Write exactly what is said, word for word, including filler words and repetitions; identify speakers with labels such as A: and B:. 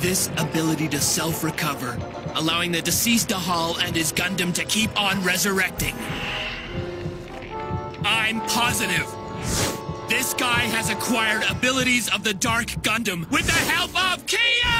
A: this ability to self-recover, allowing the deceased Dahal and his Gundam to keep on resurrecting. I'm positive this guy has acquired abilities of the Dark Gundam with the help of Kia!